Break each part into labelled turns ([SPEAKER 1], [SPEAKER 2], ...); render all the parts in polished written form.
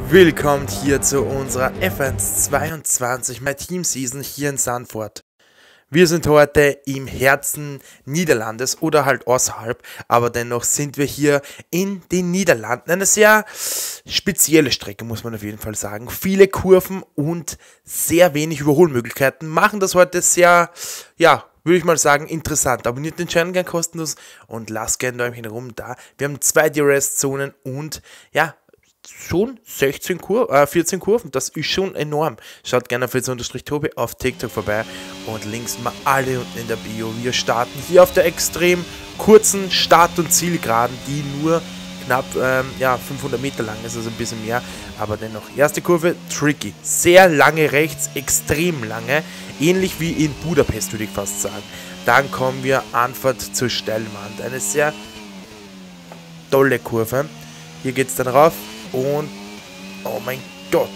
[SPEAKER 1] Willkommen hier zu unserer F1 22 My Team Season hier in Zandvoort. Wir sind heute im Herzen Niederlandes oder halt außerhalb, aber dennoch sind wir hier in den Niederlanden. Eine sehr spezielle Strecke, muss man auf jeden Fall sagen. Viele Kurven und sehr wenig Überholmöglichkeiten machen das heute sehr, ja, würde ich mal sagen, interessant. Abonniert den Channel gerne kostenlos und lasst gerne ein Däumchen rum da. Wir haben 2 DRS-Zonen und ja, schon 14 Kurven, das ist schon enorm. Schaut gerne auf @Tobi auf TikTok vorbei und Links mal alle unten in der Bio. Wir starten hier auf der extrem kurzen Start- und Zielgeraden, die nur knapp 500 Meter lang ist, also ein bisschen mehr, aber dennoch. Erste Kurve, tricky, sehr lange rechts, extrem lange, ähnlich wie in Budapest, würde ich fast sagen. Dann kommen wir Anfahrt zur Steilwand, eine sehr tolle Kurve. Hier geht es dann rauf. Und, oh mein Gott.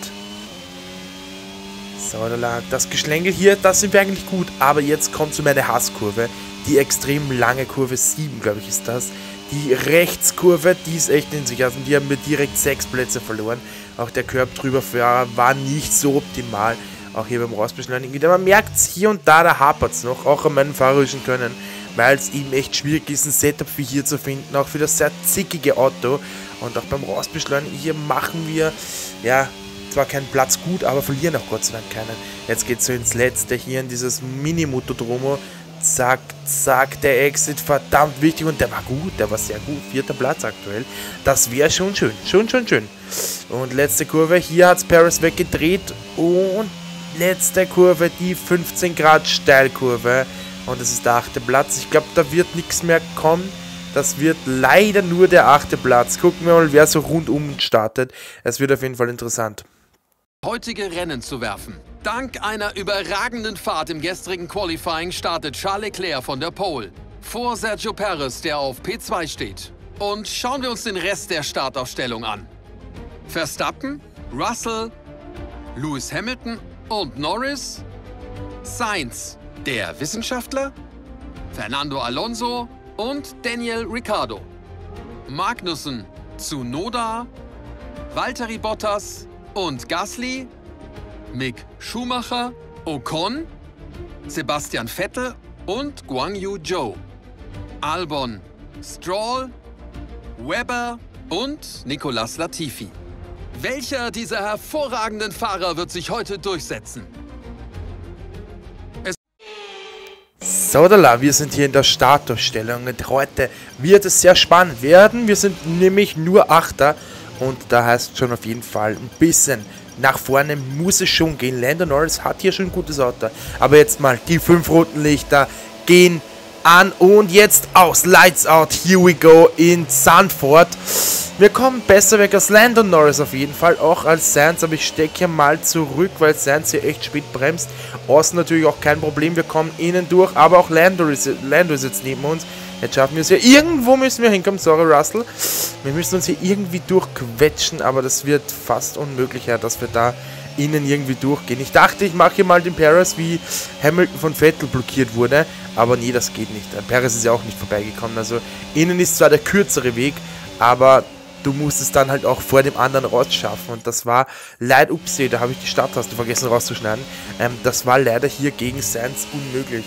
[SPEAKER 1] So, das Geschlängel hier, das sind wir eigentlich gut. Aber jetzt kommt zu meiner Hasskurve. Die extrem lange Kurve 7, glaube ich, ist das. Die Rechtskurve, die ist echt in sich. Also die haben mir direkt 6 Plätze verloren. Auch der Curb drüber war nicht so optimal. Auch hier beim Rausbeschleunigen wieder. Man merkt es hier und da hapert es noch. Auch an meinem fahrerischen Können. Weil es eben echt schwierig ist, ein Setup wie hier zu finden. Auch für das sehr zickige Auto. Und auch beim Rausbeschleunigen hier machen wir, ja, zwar keinen Platz gut, aber verlieren auch Gott sei Dank keinen. Jetzt geht es so ins Letzte hier in dieses Mini-Motodromo. Zack, zack, der Exit, verdammt wichtig. Und der war gut, der war sehr gut. 4. Platz aktuell. Das wäre schon schön, schon schön. Und letzte Kurve, hier hat es Paris weggedreht. Und letzte Kurve, die 15 Grad Steilkurve. Und das ist der 8. Platz. Ich glaube, da wird nichts mehr kommen. Das wird leider nur der 8. Platz. Gucken wir mal, wer so rundum startet. Es wird auf jeden Fall interessant.
[SPEAKER 2] Heutige Rennen zu werfen. Dank einer überragenden Fahrt im gestrigen Qualifying startet Charles Leclerc von der Pole. Vor Sergio Perez, der auf P2 steht. Und schauen wir uns den Rest der Startaufstellung an. Verstappen, Russell, Lewis Hamilton und Norris. Sainz, der Wissenschaftler, Fernando Alonso und Daniel Ricciardo. Magnussen, Tsunoda, Valtteri Bottas und Gasly, Mick Schumacher, Ocon, Sebastian Vettel und Guan Yu Zhou. Albon, Stroll, Webber und Nicolas Latifi. Welcher dieser hervorragenden Fahrer wird sich heute durchsetzen?
[SPEAKER 1] So, wir sind hier in der Startaufstellung und heute wird es sehr spannend werden. Wir sind nämlich nur Achter und da heißt schon auf jeden Fall ein bisschen nach vorne muss es schon gehen. Lando Norris hat hier schon ein gutes Auto, aber jetzt mal die 5 roten Lichter gehen an und jetzt aus. Lights out, here we go in Zandvoort. Wir kommen besser weg als Lando Norris auf jeden Fall, auch als Sainz, aber ich stecke hier mal zurück, weil Sainz hier echt spät bremst. Außen natürlich auch kein Problem, wir kommen innen durch, aber auch Lando ist jetzt neben uns. Jetzt schaffen wir es hier, irgendwo müssen wir hinkommen, sorry Russell. Wir müssen uns hier irgendwie durchquetschen, aber das wird fast unmöglicher, dass wir da innen irgendwie durchgehen. Ich dachte, ich mache hier mal den Perez, wie Hamilton von Vettel blockiert wurde, aber nee, das geht nicht. Perez ist ja auch nicht vorbeigekommen, also innen ist zwar der kürzere Weg, aber du musst es dann halt auch vor dem anderen rausschaffen und das war leider, upsie, da habe ich die Starttaste vergessen rauszuschneiden, das war leider hier gegen Sainz unmöglich.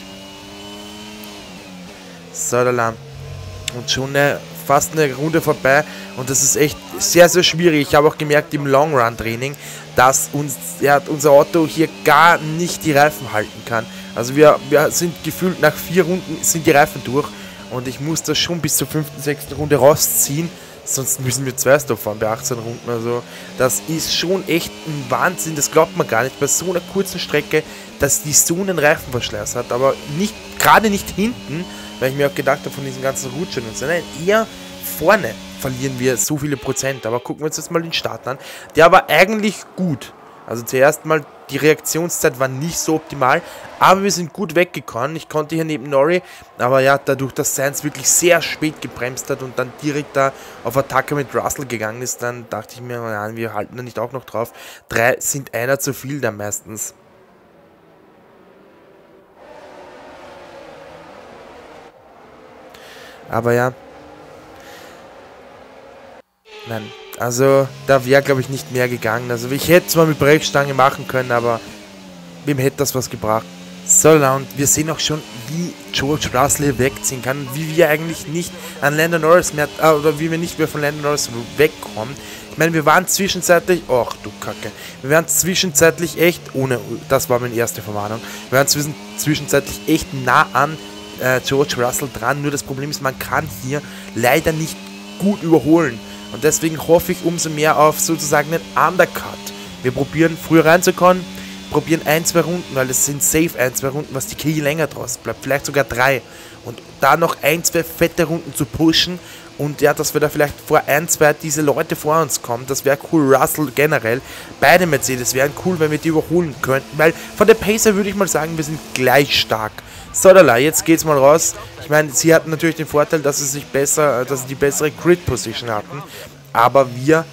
[SPEAKER 1] So, und schon fast eine Runde vorbei und das ist echt sehr, sehr schwierig. Ich habe auch gemerkt im Long Run Training, dass unser Auto hier gar nicht die Reifen halten kann. Also wir sind gefühlt nach 4 Runden sind die Reifen durch und ich muss das schon bis zur 5., 6. Runde rausziehen. Sonst müssen wir 2 Stop fahren bei 18 Runden. Also das ist schon echt ein Wahnsinn. Das glaubt man gar nicht bei so einer kurzen Strecke, dass die so einen Reifenverschleiß hat. Aber gerade nicht hinten, weil ich mir auch gedacht habe von diesen ganzen Rutschen und so. Nein, eher vorne verlieren wir so viele Prozent. Aber gucken wir uns jetzt mal den Start an. Der war eigentlich gut. Also zuerst mal, die Reaktionszeit war nicht so optimal, aber wir sind gut weggekommen. Ich konnte hier neben Norrie, aber ja, dadurch, dass Sainz wirklich sehr spät gebremst hat und dann direkt da auf Attacke mit Russell gegangen ist, dann dachte ich mir, nein, wir halten da nicht auch noch drauf. 3 sind einer zu viel da meistens. Aber ja. Nein, Also, da wäre, glaube ich, nicht mehr gegangen. Also, ich hätte zwar mit Brechstange machen können, aber wem hätte das was gebracht? So, und wir sehen auch schon, wie George Russell hier wegziehen kann. Wie wir eigentlich nicht an Lando Norris mehr, oder wie wir nicht mehr von Lando Norris wegkommen. Ich meine, wir waren zwischenzeitlich, ach du Kacke, wir waren zwischenzeitlich echt, das war meine erste Verwarnung, wir waren zwischenzeitlich echt nah an George Russell dran. Nur das Problem ist, man kann hier leider nicht gut überholen. Und deswegen hoffe ich umso mehr auf sozusagen einen Undercut. Wir probieren früher reinzukommen, probieren 1-2 Runden, weil es sind safe 1-2 Runden, was die Key länger draus bleibt, vielleicht sogar 3. Und da noch 1-2 fette Runden zu pushen und ja, dass wir da vielleicht vor 1-2 diese Leute vor uns kommen, das wäre cool. Russell generell, beide Mercedes wären cool, wenn wir die überholen könnten, weil von der Pacer würde ich mal sagen, wir sind gleich stark. So, jetzt geht's mal raus. Ich meine, sie hatten natürlich den Vorteil, dass sie die bessere Grid-Position hatten, aber wir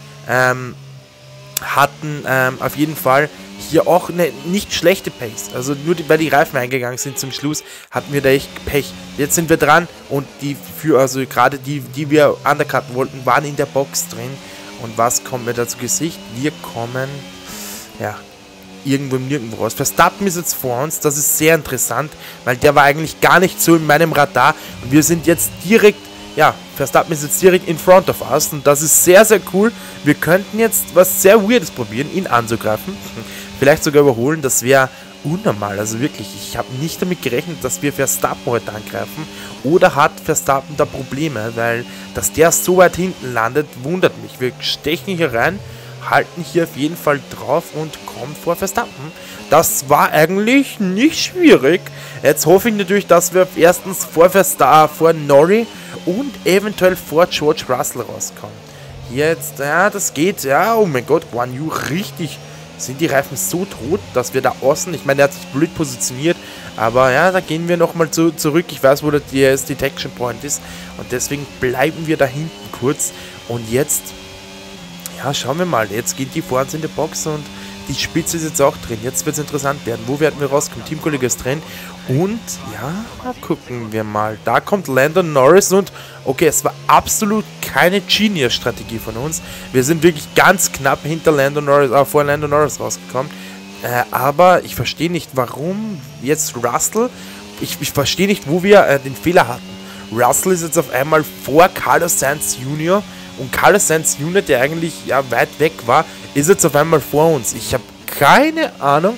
[SPEAKER 1] hatten auf jeden Fall hier auch eine nicht schlechte Pace. Also nur weil die Reifen eingegangen sind zum Schluss, hatten wir da echt Pech. Jetzt sind wir dran und gerade die wir undercutten wollten, waren in der Box drin. Und was kommt mir da zu Gesicht? Wir kommen, ja, irgendwo im Nirgendwo raus. Verstappen ist jetzt vor uns, das ist sehr interessant, weil der war eigentlich gar nicht so in meinem Radar. Und wir sind jetzt direkt, ja, Verstappen ist jetzt direkt in front of us und das ist sehr, sehr cool. Wir könnten jetzt was sehr Weirdes probieren, ihn anzugreifen. Vielleicht sogar überholen, das wäre unnormal. Also wirklich, ich habe nicht damit gerechnet, dass wir Verstappen heute angreifen. Oder hat Verstappen da Probleme, weil, dass der so weit hinten landet, wundert mich. Wir stechen hier rein, halten hier auf jeden Fall drauf und kommen vor Verstappen. Das war eigentlich nicht schwierig. Jetzt hoffe ich natürlich, dass wir erstens vor Norris und eventuell vor George Russell rauskommen. Hier jetzt, ja, das geht, ja, oh mein Gott, Guan Yu, richtig. Sind die Reifen so tot, dass wir da außen, ich meine, der hat sich blöd positioniert, aber ja, da gehen wir nochmal zurück. Ich weiß, wo der DS Detection Point ist und deswegen bleiben wir da hinten kurz. Und jetzt, ja, schauen wir mal, jetzt geht die vor uns in der Box und die Spitze ist jetzt auch drin. Jetzt wird es interessant werden. Wo werden wir rauskommen? Teamkollege ist drin. Und ja, gucken wir mal. Da kommt Lando Norris und okay, es war absolut keine Genius-Strategie von uns. Wir sind wirklich ganz knapp hinter vor Lando Norris rausgekommen. Aber ich verstehe nicht, warum jetzt Russell. Ich verstehe nicht, wo wir den Fehler hatten. Russell ist jetzt auf einmal vor Carlos Sainz Jr. Und Carlos Sainz Jr., der eigentlich ja weit weg war, ist jetzt auf einmal vor uns. Ich habe keine Ahnung,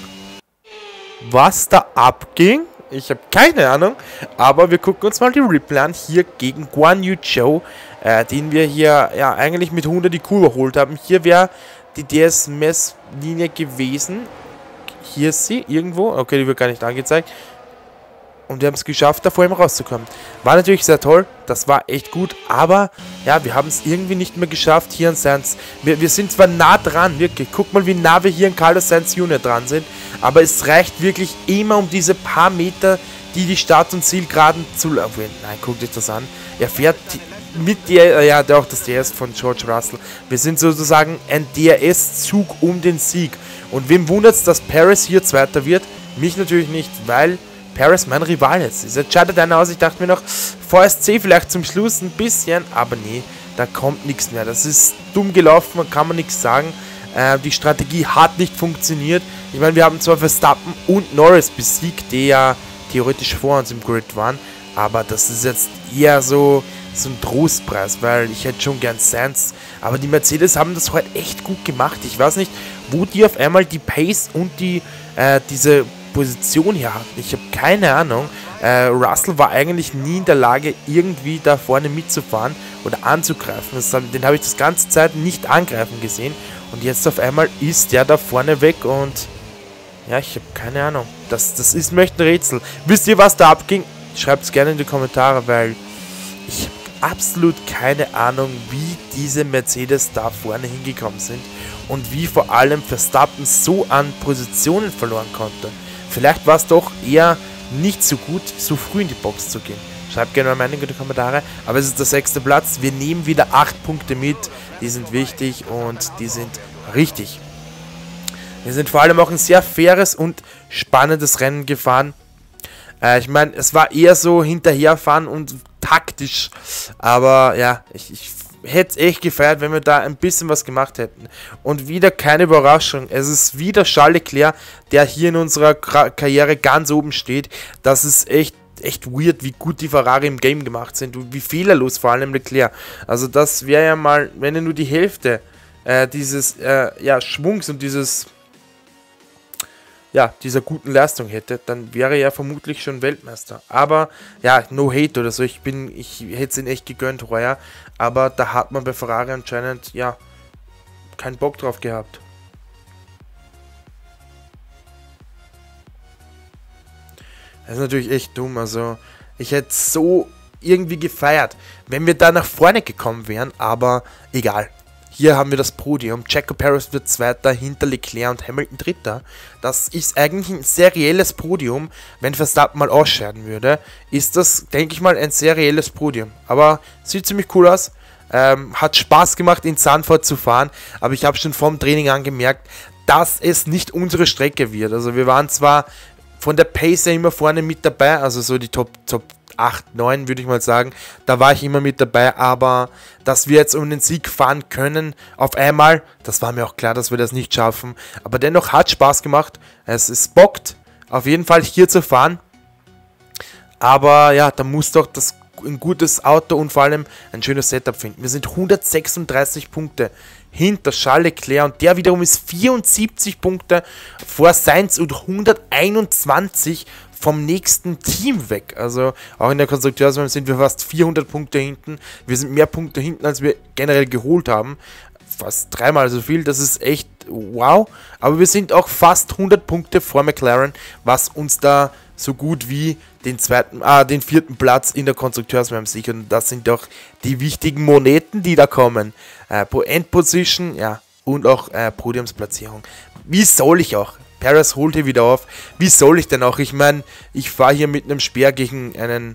[SPEAKER 1] was da abging. Ich habe keine Ahnung, aber wir gucken uns mal die Replay an, hier gegen Guan Yu Zhou, den wir hier ja eigentlich mit 100 IQ überholt haben. Hier wäre die DS-Messlinie gewesen. Hier ist sie, irgendwo. Okay, die wird gar nicht angezeigt. Und wir haben es geschafft, da vor ihm rauszukommen. War natürlich sehr toll, das war echt gut, aber ja, wir haben es irgendwie nicht mehr geschafft hier an Sainz. Wir sind zwar nah dran, wirklich, guck mal, wie nah wir hier an Carlos Sainz Jr. dran sind, aber es reicht wirklich immer um diese paar Meter, die Start- und Zielgeraden zu laufen. Nein, guckt euch das an. Er fährt mit der, ja, auch das DRS von George Russell. Wir sind sozusagen ein DRS-Zug um den Sieg. Und wem wundert es, dass Perez hier Zweiter wird? Mich natürlich nicht, weil Perez mein Rival jetzt ist. Jetzt schaut einer aus, ich dachte mir noch, VSC vielleicht zum Schluss ein bisschen, aber nee, da kommt nichts mehr. Das ist dumm gelaufen, kann man nichts sagen. Die Strategie hat nicht funktioniert. Ich meine, wir haben zwar Verstappen und Norris besiegt, die ja theoretisch vor uns im Grid waren, aber das ist jetzt eher so ein Trostpreis, weil ich hätte schon gern Sainz, aber die Mercedes haben das heute echt gut gemacht. Ich weiß nicht, wo die auf einmal die Pace und diese Position hier hatten. Ich habe keine Ahnung. Russell war eigentlich nie in der Lage, irgendwie da vorne mitzufahren oder anzugreifen. Den habe ich das ganze Zeit nicht angreifen gesehen. Und jetzt auf einmal ist der da vorne weg und ja, ich habe keine Ahnung. Das ist mir echt ein Rätsel. Wisst ihr, was da abging? Schreibt es gerne in die Kommentare, weil ich habe absolut keine Ahnung, wie diese Mercedes da vorne hingekommen sind und wie vor allem Verstappen so an Positionen verloren konnte. Vielleicht war es doch eher nicht so gut, so früh in die Box zu gehen. Schreibt gerne mal Meinung in die Kommentare. Aber es ist der 6. Platz. Wir nehmen wieder 8 Punkte mit. Die sind wichtig und die sind richtig. Wir sind vor allem auch ein sehr faires und spannendes Rennen gefahren. Ich meine, es war eher so hinterherfahren und taktisch. Aber ja, ich hätte es echt gefeiert, wenn wir da ein bisschen was gemacht hätten. Und wieder keine Überraschung. Es ist wieder Charles Leclerc, der hier in unserer Karriere ganz oben steht. Das ist echt weird, wie gut die Ferrari im Game gemacht sind und wie fehlerlos vor allem Leclerc. Also das wäre ja mal, wenn er nur die Hälfte dieses Schwungs und dieser guten Leistung hätte, dann wäre er vermutlich schon Weltmeister. Aber, ja, no hate oder so, ich hätte es ihn echt gegönnt heuer, aber da hat man bei Ferrari anscheinend, ja, keinen Bock drauf gehabt. Das ist natürlich echt dumm, also, ich hätte so irgendwie gefeiert, wenn wir da nach vorne gekommen wären, aber egal. Hier haben wir das Podium. Checo Perez wird Zweiter, hinter Leclerc und Hamilton Dritter. Das ist eigentlich ein serielles Podium. Wenn Verstappen mal ausscheiden würde, ist das, denke ich mal, ein serielles Podium. Aber sieht ziemlich cool aus. Hat Spaß gemacht, in Zandvoort zu fahren. Aber ich habe schon vom Training angemerkt, dass es nicht unsere Strecke wird. Also wir waren zwar von der Pace her immer vorne mit dabei, also so die Top 8, 9 würde ich mal sagen, da war ich immer mit dabei, aber dass wir jetzt um den Sieg fahren können, auf einmal, das war mir auch klar, dass wir das nicht schaffen, aber dennoch hat Spaß gemacht, es bockt, auf jeden Fall hier zu fahren, aber ja, da muss doch ein gutes Auto und vor allem ein schönes Setup finden. Wir sind 136 Punkte hinter Charles Leclerc und der wiederum ist 74 Punkte vor Sainz und 121 vom nächsten Team weg. Also auch in der Konstrukteurswahl sind wir fast 400 Punkte hinten. Wir sind mehr Punkte hinten, als wir generell geholt haben. Fast dreimal so viel, das ist echt wow. Aber wir sind auch fast 100 Punkte vor McLaren, was uns da so gut wie den vierten Platz in der Konstrukteurswahl sichert. Und das sind doch die wichtigen Moneten, die da kommen. Endposition, ja, und auch Podiumsplatzierung. Wie soll ich auch? Perez holt hier wieder auf. Wie soll ich denn auch? Ich meine, ich fahre hier mit einem Speer gegen eine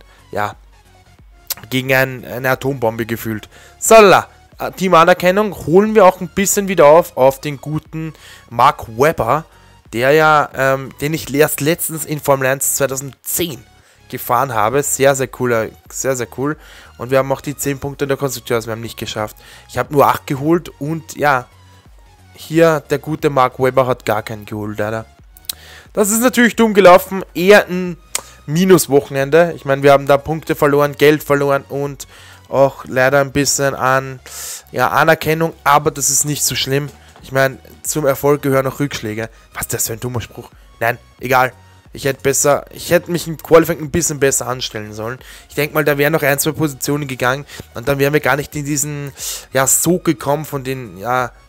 [SPEAKER 1] Atombombe gefühlt. Sala, Team-Anerkennung holen wir auch ein bisschen wieder auf den guten Mark Webber, der ja, den ich erst letztens in Formel 1 2010 gefahren habe. Sehr, sehr cool, sehr, sehr cool. Und wir haben auch die 10 Punkte in der Konstrukteurs, wir haben nicht geschafft. Ich habe nur 8 geholt und ja, hier der gute Mark Webber hat gar keinen geholt, leider. Das ist natürlich dumm gelaufen, eher ein Minuswochenende. Ich meine, wir haben da Punkte verloren, Geld verloren und auch leider ein bisschen an Anerkennung, aber das ist nicht so schlimm. Ich meine, zum Erfolg gehören auch Rückschläge. Was ist das für ein dummer Spruch? Nein, egal. Ich hätte mich im Qualifying ein bisschen besser anstellen sollen. Ich denke mal, da wären noch 1, 2 Positionen gegangen und dann wären wir gar nicht in diesen, Sog gekommen von den,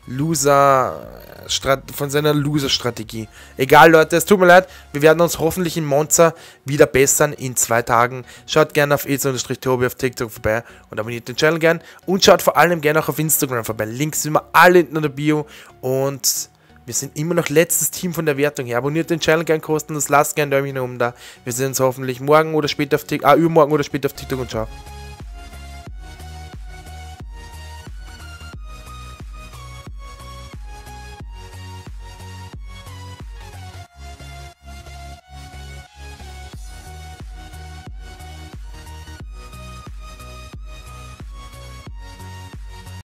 [SPEAKER 1] von seiner Loser-Strategie. Egal, Leute, es tut mir leid. Wir werden uns hoffentlich in Monza wieder bessern in 2 Tagen. Schaut gerne auf ez_tobi auf TikTok vorbei und abonniert den Channel gern. Und schaut vor allem gerne auch auf Instagram vorbei. Links sind wir alle in der Bio und wir sind immer noch letztes Team von der Wertung her. Abonniert den Channel gern kostenlos, lasst gerne ein Däumchen oben da. Wir sehen uns hoffentlich morgen oder später auf TikTok, übermorgen oder später auf TikTok und ciao.